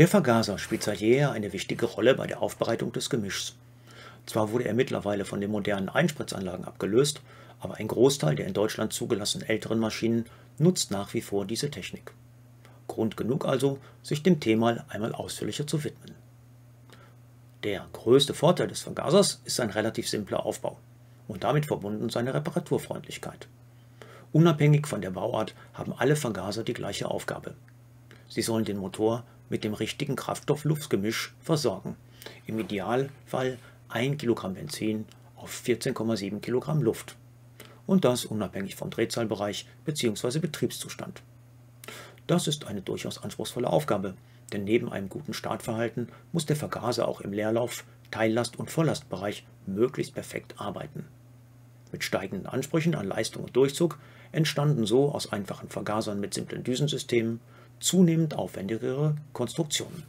Der Vergaser spielt seit jeher eine wichtige Rolle bei der Aufbereitung des Gemischs. Zwar wurde er mittlerweile von den modernen Einspritzanlagen abgelöst, aber ein Großteil der in Deutschland zugelassenen älteren Maschinen nutzt nach wie vor diese Technik. Grund genug also, sich dem Thema einmal ausführlicher zu widmen. Der größte Vorteil des Vergasers ist sein relativ simpler Aufbau und damit verbunden seine Reparaturfreundlichkeit. Unabhängig von der Bauart haben alle Vergaser die gleiche Aufgabe. Sie sollen den Motor mit dem richtigen Kraftstoff-Luft-Gemisch versorgen, im Idealfall 1 Kilogramm Benzin auf 14,7 Kilogramm Luft. Und das unabhängig vom Drehzahlbereich bzw. Betriebszustand. Das ist eine durchaus anspruchsvolle Aufgabe, denn neben einem guten Startverhalten muss der Vergaser auch im Leerlauf-, Teillast- und Volllastbereich möglichst perfekt arbeiten. Mit steigenden Ansprüchen an Leistung und Durchzug entstanden so aus einfachen Vergasern mit simplen Düsensystemen zunehmend aufwendigere Konstruktionen.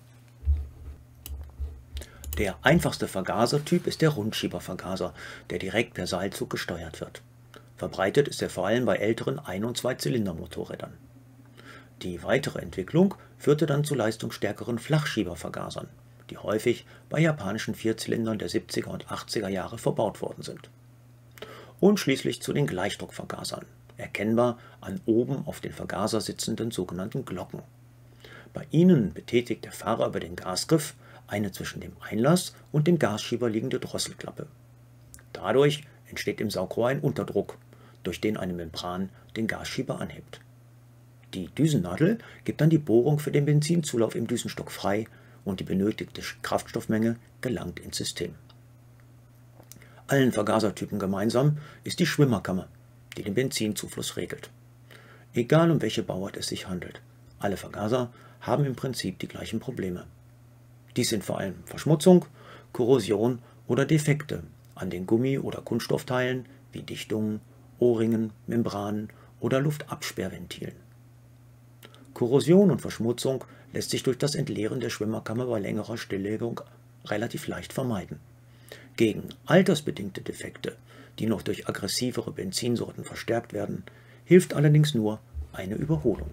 Der einfachste Vergasertyp ist der Rundschiebervergaser, der direkt per Seilzug gesteuert wird. Verbreitet ist er vor allem bei älteren Ein- und Zweizylindermotorrädern. Die weitere Entwicklung führte dann zu leistungsstärkeren Flachschiebervergasern, die häufig bei japanischen Vierzylindern der 70er und 80er Jahre verbaut worden sind. Und schließlich zu den Gleichdruckvergasern, erkennbar an oben auf den Vergaser sitzenden sogenannten Glocken. Bei ihnen betätigt der Fahrer über den Gasgriff eine zwischen dem Einlass und dem Gasschieber liegende Drosselklappe. Dadurch entsteht im Saugrohr ein Unterdruck, durch den eine Membran den Gasschieber anhebt. Die Düsennadel gibt dann die Bohrung für den Benzinzulauf im Düsenstock frei und die benötigte Kraftstoffmenge gelangt ins System. Allen Vergasertypen gemeinsam ist die Schwimmerkammer, die den Benzinzufluss regelt. Egal um welche Bauart es sich handelt, alle Vergaser haben im Prinzip die gleichen Probleme. Dies sind vor allem Verschmutzung, Korrosion oder Defekte an den Gummi- oder Kunststoffteilen wie Dichtungen, O-Ringen, Membranen oder Luftabsperrventilen. Korrosion und Verschmutzung lässt sich durch das Entleeren der Schwimmerkammer bei längerer Stilllegung relativ leicht vermeiden. Gegen altersbedingte Defekte, die noch durch aggressivere Benzinsorten verstärkt werden, hilft allerdings nur eine Überholung.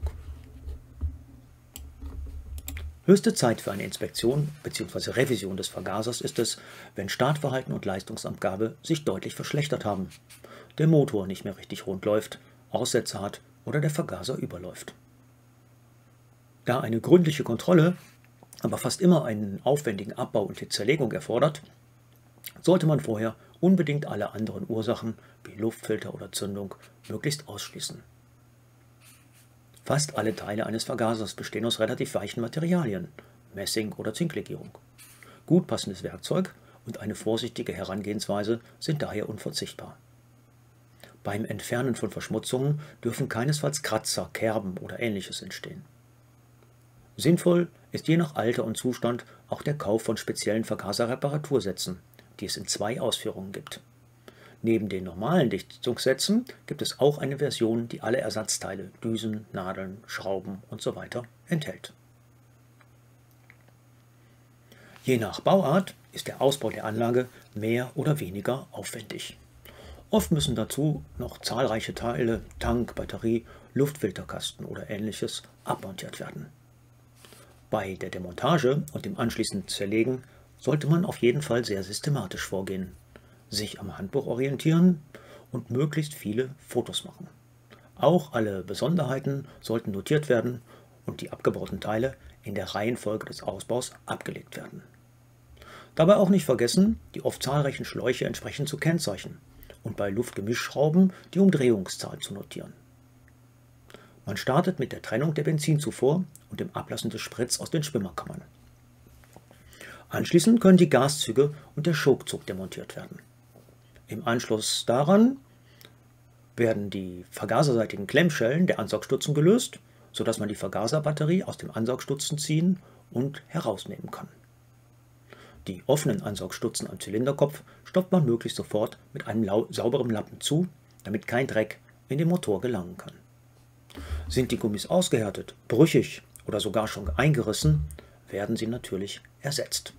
Höchste Zeit für eine Inspektion bzw. Revision des Vergasers ist es, wenn Startverhalten und Leistungsabgabe sich deutlich verschlechtert haben, der Motor nicht mehr richtig rund läuft, Aussätze hat oder der Vergaser überläuft. Da eine gründliche Kontrolle aber fast immer einen aufwendigen Abbau und die Zerlegung erfordert, sollte man vorher unbedingt alle anderen Ursachen wie Luftfilter oder Zündung möglichst ausschließen. Fast alle Teile eines Vergasers bestehen aus relativ weichen Materialien, Messing- oder Zinklegierung. Gut passendes Werkzeug und eine vorsichtige Herangehensweise sind daher unverzichtbar. Beim Entfernen von Verschmutzungen dürfen keinesfalls Kratzer, Kerben oder Ähnliches entstehen. Sinnvoll ist je nach Alter und Zustand auch der Kauf von speziellen Vergaserreparatursätzen, die es in 2 Ausführungen gibt. Neben den normalen Dichtungssätzen gibt es auch eine Version, die alle Ersatzteile, Düsen, Nadeln, Schrauben usw. enthält. Je nach Bauart ist der Ausbau der Anlage mehr oder weniger aufwendig. Oft müssen dazu noch zahlreiche Teile, Tank, Batterie, Luftfilterkasten oder Ähnliches abmontiert werden. Bei der Demontage und dem anschließenden Zerlegen sollte man auf jeden Fall sehr systematisch vorgehen, sich am Handbuch orientieren und möglichst viele Fotos machen. Auch alle Besonderheiten sollten notiert werden und die abgebauten Teile in der Reihenfolge des Ausbaus abgelegt werden. Dabei auch nicht vergessen, die oft zahlreichen Schläuche entsprechend zu kennzeichnen und bei Luftgemischschrauben die Umdrehungszahl zu notieren. Man startet mit der Trennung der Benzinzufuhr und dem Ablassen des Sprits aus den Schwimmerkammern. Anschließend können die Gaszüge und der Schokzug demontiert werden. Im Anschluss daran werden die vergaserseitigen Klemmschellen der Ansaugstutzen gelöst, sodass man die Vergaserbatterie aus dem Ansaugstutzen ziehen und herausnehmen kann. Die offenen Ansaugstutzen am Zylinderkopf stopft man möglichst sofort mit einem sauberen Lappen zu, damit kein Dreck in den Motor gelangen kann. Sind die Gummis ausgehärtet, brüchig oder sogar schon eingerissen, werden sie natürlich ersetzt.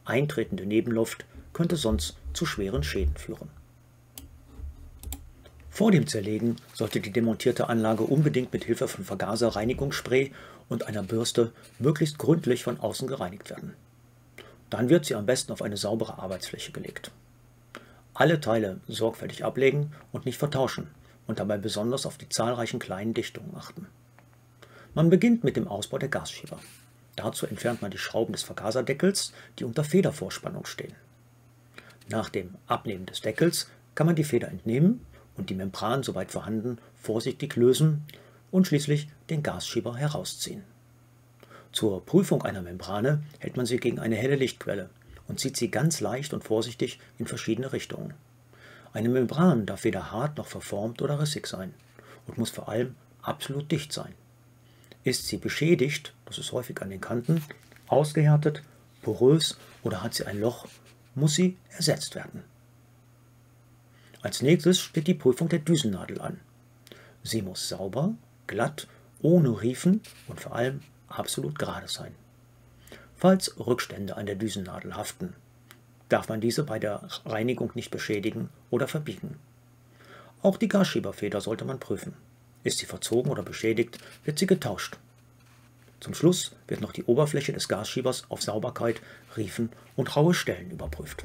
Eintretende Nebenluft könnte sonst zu schweren Schäden führen. Vor dem Zerlegen sollte die demontierte Anlage unbedingt mit Hilfe von Vergaserreinigungsspray und einer Bürste möglichst gründlich von außen gereinigt werden. Dann wird sie am besten auf eine saubere Arbeitsfläche gelegt. Alle Teile sorgfältig ablegen und nicht vertauschen und dabei besonders auf die zahlreichen kleinen Dichtungen achten. Man beginnt mit dem Ausbau der Gasschieber. Dazu entfernt man die Schrauben des Vergaserdeckels, die unter Federvorspannung stehen. Nach dem Abnehmen des Deckels kann man die Feder entnehmen und die Membran, soweit vorhanden, vorsichtig lösen und schließlich den Gasschieber herausziehen. Zur Prüfung einer Membrane hält man sie gegen eine helle Lichtquelle und zieht sie ganz leicht und vorsichtig in verschiedene Richtungen. Eine Membran darf weder hart noch verformt oder rissig sein und muss vor allem absolut dicht sein. Ist sie beschädigt, das ist häufig an den Kanten, ausgehärtet, porös oder hat sie ein Loch, muss sie ersetzt werden. Als nächstes steht die Prüfung der Düsennadel an. Sie muss sauber, glatt, ohne Riefen und vor allem absolut gerade sein. Falls Rückstände an der Düsennadel haften, darf man diese bei der Reinigung nicht beschädigen oder verbiegen. Auch die Gasschieberfeder sollte man prüfen. Ist sie verzogen oder beschädigt, wird sie getauscht. Zum Schluss wird noch die Oberfläche des Gasschiebers auf Sauberkeit, Riefen und raue Stellen überprüft.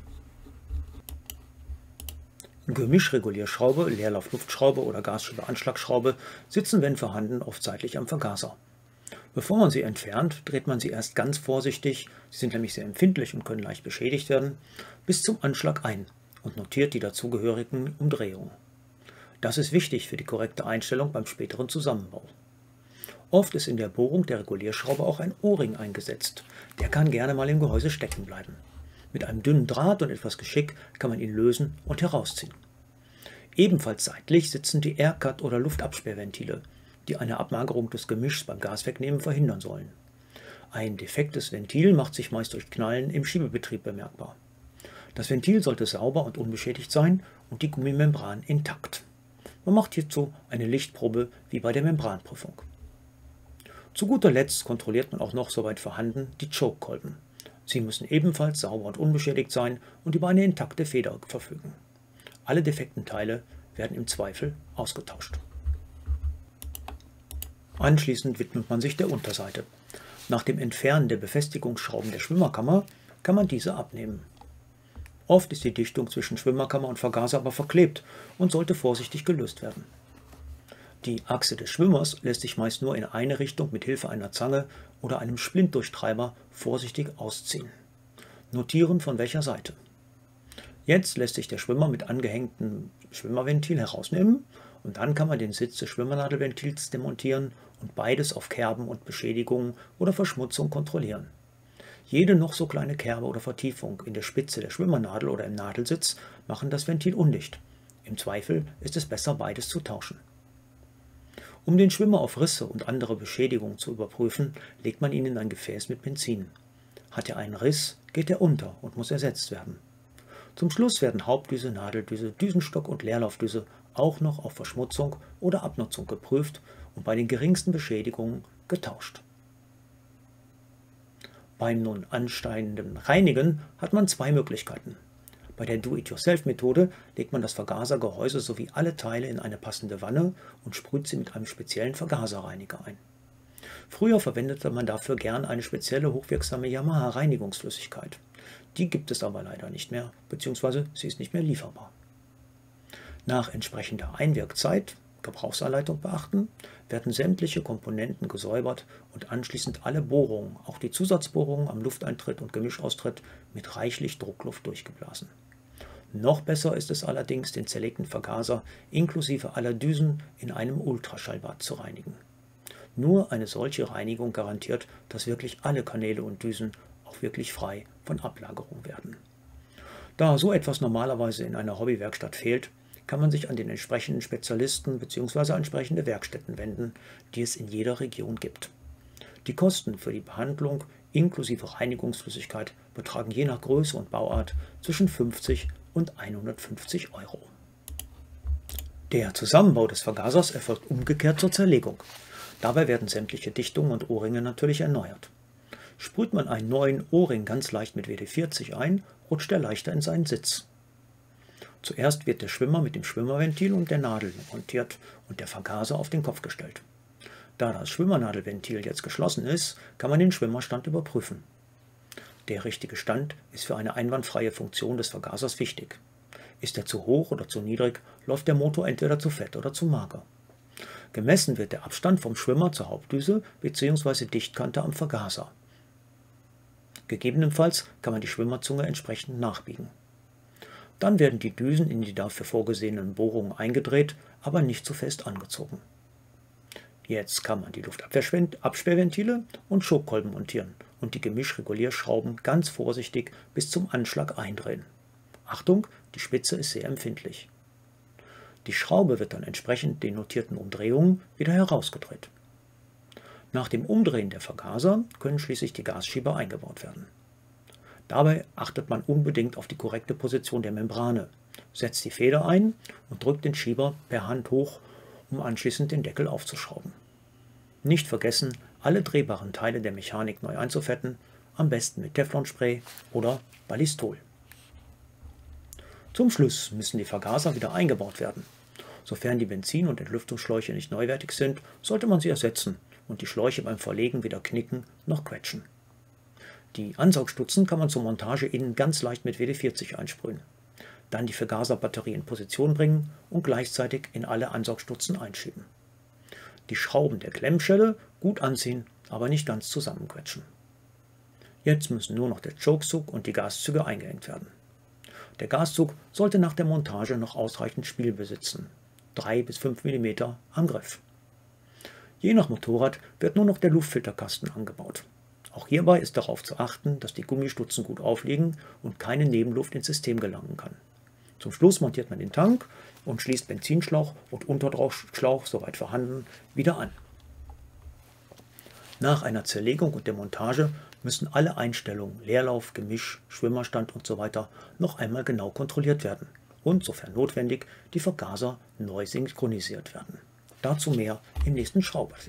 Gemischregulierschraube, Leerlaufluftschraube oder Gasschieberanschlagschraube sitzen, wenn vorhanden, oft seitlich am Vergaser. Bevor man sie entfernt, dreht man sie erst ganz vorsichtig, sie sind nämlich sehr empfindlich und können leicht beschädigt werden, bis zum Anschlag ein und notiert die dazugehörigen Umdrehungen. Das ist wichtig für die korrekte Einstellung beim späteren Zusammenbau. Oft ist in der Bohrung der Regulierschraube auch ein O-Ring eingesetzt. Der kann gerne mal im Gehäuse stecken bleiben. Mit einem dünnen Draht und etwas Geschick kann man ihn lösen und herausziehen. Ebenfalls seitlich sitzen die Aircut- oder Luftabsperrventile, die eine Abmagerung des Gemischs beim Gaswegnehmen verhindern sollen. Ein defektes Ventil macht sich meist durch Knallen im Schiebebetrieb bemerkbar. Das Ventil sollte sauber und unbeschädigt sein und die Gummimembran intakt. Man macht hierzu eine Lichtprobe wie bei der Membranprüfung. Zu guter Letzt kontrolliert man auch noch, soweit vorhanden, die Chokekolben. Sie müssen ebenfalls sauber und unbeschädigt sein und über eine intakte Feder verfügen. Alle defekten Teile werden im Zweifel ausgetauscht. Anschließend widmet man sich der Unterseite. Nach dem Entfernen der Befestigungsschrauben der Schwimmerkammer kann man diese abnehmen. Oft ist die Dichtung zwischen Schwimmerkammer und Vergaser aber verklebt und sollte vorsichtig gelöst werden. Die Achse des Schwimmers lässt sich meist nur in eine Richtung mit Hilfe einer Zange oder einem Splintdurchtreiber vorsichtig ausziehen. Notieren, von welcher Seite. Jetzt lässt sich der Schwimmer mit angehängtem Schwimmerventil herausnehmen und dann kann man den Sitz des Schwimmernadelventils demontieren und beides auf Kerben und Beschädigungen oder Verschmutzung kontrollieren. Jede noch so kleine Kerbe oder Vertiefung in der Spitze der Schwimmernadel oder im Nadelsitz machen das Ventil undicht. Im Zweifel ist es besser, beides zu tauschen. Um den Schwimmer auf Risse und andere Beschädigungen zu überprüfen, legt man ihn in ein Gefäß mit Benzin. Hat er einen Riss, geht er unter und muss ersetzt werden. Zum Schluss werden Hauptdüse, Nadeldüse, Düsenstock und Leerlaufdüse auch noch auf Verschmutzung oder Abnutzung geprüft und bei den geringsten Beschädigungen getauscht. Beim nun ansteigenden Reinigen hat man zwei Möglichkeiten. Bei der Do-it-yourself-Methode legt man das Vergasergehäuse sowie alle Teile in eine passende Wanne und sprüht sie mit einem speziellen Vergaserreiniger ein. Früher verwendete man dafür gern eine spezielle hochwirksame Yamaha-Reinigungsflüssigkeit. Die gibt es aber leider nicht mehr, bzw. sie ist nicht mehr lieferbar. Nach entsprechender Einwirkzeit, Gebrauchsanleitung beachten, werden sämtliche Komponenten gesäubert und anschließend alle Bohrungen, auch die Zusatzbohrungen am Lufteintritt und Gemischaustritt, mit reichlich Druckluft durchgeblasen. Noch besser ist es allerdings, den zerlegten Vergaser inklusive aller Düsen in einem Ultraschallbad zu reinigen. Nur eine solche Reinigung garantiert, dass wirklich alle Kanäle und Düsen auch wirklich frei von Ablagerung werden. Da so etwas normalerweise in einer Hobbywerkstatt fehlt, kann man sich an den entsprechenden Spezialisten bzw. entsprechende Werkstätten wenden, die es in jeder Region gibt. Die Kosten für die Behandlung inklusive Reinigungsflüssigkeit betragen je nach Größe und Bauart zwischen 50 und 150 Euro. Der Zusammenbau des Vergasers erfolgt umgekehrt zur Zerlegung. Dabei werden sämtliche Dichtungen und O-Ringe natürlich erneuert. Sprüht man einen neuen O-Ring ganz leicht mit WD-40 ein, rutscht er leichter in seinen Sitz. Zuerst wird der Schwimmer mit dem Schwimmerventil und der Nadel montiert und der Vergaser auf den Kopf gestellt. Da das Schwimmernadelventil jetzt geschlossen ist, kann man den Schwimmerstand überprüfen. Der richtige Stand ist für eine einwandfreie Funktion des Vergasers wichtig. Ist er zu hoch oder zu niedrig, läuft der Motor entweder zu fett oder zu mager. Gemessen wird der Abstand vom Schwimmer zur Hauptdüse bzw. Dichtkante am Vergaser. Gegebenenfalls kann man die Schwimmerzunge entsprechend nachbiegen. Dann werden die Düsen in die dafür vorgesehenen Bohrungen eingedreht, aber nicht zu fest angezogen. Jetzt kann man die Luftabsperrventile und Schubkolben montieren und die Gemischregulierschrauben ganz vorsichtig bis zum Anschlag eindrehen. Achtung, die Spitze ist sehr empfindlich. Die Schraube wird dann entsprechend den notierten Umdrehungen wieder herausgedreht. Nach dem Umdrehen der Vergaser können schließlich die Gasschieber eingebaut werden. Dabei achtet man unbedingt auf die korrekte Position der Membrane, setzt die Feder ein und drückt den Schieber per Hand hoch, um anschließend den Deckel aufzuschrauben. Nicht vergessen, alle drehbaren Teile der Mechanik neu einzufetten, am besten mit Teflonspray oder Ballistol. Zum Schluss müssen die Vergaser wieder eingebaut werden. Sofern die Benzin- und Entlüftungsschläuche nicht neuwertig sind, sollte man sie ersetzen und die Schläuche beim Verlegen weder knicken noch quetschen. Die Ansaugstutzen kann man zur Montage innen ganz leicht mit WD-40 einsprühen. Dann die Vergaserbatterie in Position bringen und gleichzeitig in alle Ansaugstutzen einschieben. Die Schrauben der Klemmschelle gut anziehen, aber nicht ganz zusammenquetschen. Jetzt müssen nur noch der Chokezug und die Gaszüge eingehängt werden. Der Gaszug sollte nach der Montage noch ausreichend Spiel besitzen, 3 bis 5 mm am Griff. Je nach Motorrad wird nur noch der Luftfilterkasten angebaut. Auch hierbei ist darauf zu achten, dass die Gummistutzen gut aufliegen und keine Nebenluft ins System gelangen kann. Zum Schluss montiert man den Tank und schließt Benzinschlauch und Unterdruckschlauch, soweit vorhanden, wieder an. Nach einer Zerlegung und der Montage müssen alle Einstellungen, Leerlauf, Gemisch, Schwimmerstand usw. noch einmal genau kontrolliert werden und, sofern notwendig, die Vergaser neu synchronisiert werden. Dazu mehr im nächsten Schraubertipp.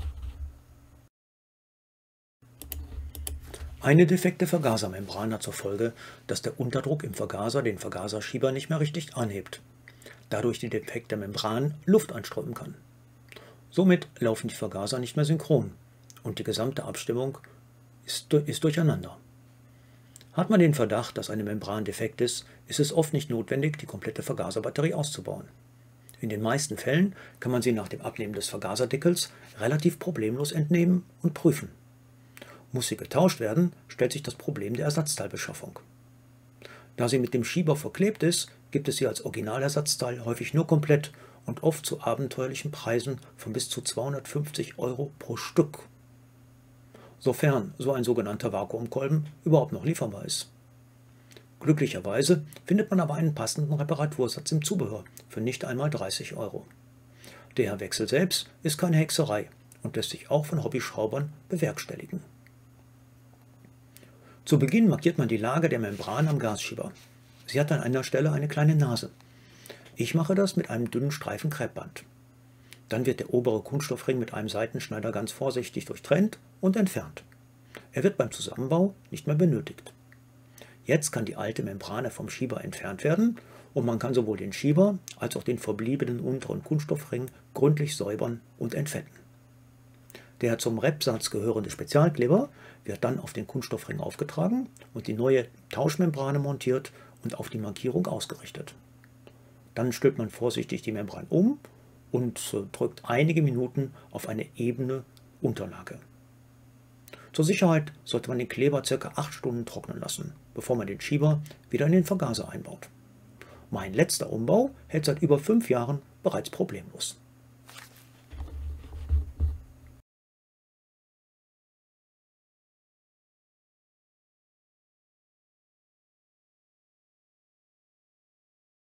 Eine defekte Vergasermembran hat zur Folge, dass der Unterdruck im Vergaser den Vergaserschieber nicht mehr richtig anhebt. Dadurch die defekte Membran Luft einströmen kann. Somit laufen die Vergaser nicht mehr synchron und die gesamte Abstimmung ist durcheinander. Hat man den Verdacht, dass eine Membran defekt ist, ist es oft nicht notwendig, die komplette Vergaserbatterie auszubauen. In den meisten Fällen kann man sie nach dem Abnehmen des Vergaserdeckels relativ problemlos entnehmen und prüfen. Muss sie getauscht werden, stellt sich das Problem der Ersatzteilbeschaffung. Da sie mit dem Schieber verklebt ist, gibt es sie als Originalersatzteil häufig nur komplett und oft zu abenteuerlichen Preisen von bis zu 250 € pro Stück. Sofern so ein sogenannter Vakuumkolben überhaupt noch lieferbar ist. Glücklicherweise findet man aber einen passenden Reparatursatz im Zubehör für nicht einmal 30 €. Der Wechsel selbst ist keine Hexerei und lässt sich auch von Hobbyschraubern bewerkstelligen. Zu Beginn markiert man die Lage der Membran am Gasschieber. Sie hat an einer Stelle eine kleine Nase. Ich mache das mit einem dünnen Streifen Kreppband. Dann wird der obere Kunststoffring mit einem Seitenschneider ganz vorsichtig durchtrennt und entfernt. Er wird beim Zusammenbau nicht mehr benötigt. Jetzt kann die alte Membrane vom Schieber entfernt werden und man kann sowohl den Schieber als auch den verbliebenen unteren Kunststoffring gründlich säubern und entfetten. Der zum Reppsatz gehörende Spezialkleber wird dann auf den Kunststoffring aufgetragen und die neue Tauschmembrane montiert und auf die Markierung ausgerichtet. Dann stülpt man vorsichtig die Membran um und drückt einige Minuten auf eine ebene Unterlage. Zur Sicherheit sollte man den Kleber ca. 8 Stunden trocknen lassen, bevor man den Schieber wieder in den Vergaser einbaut. Mein letzter Umbau hält seit über 5 Jahren bereits problemlos.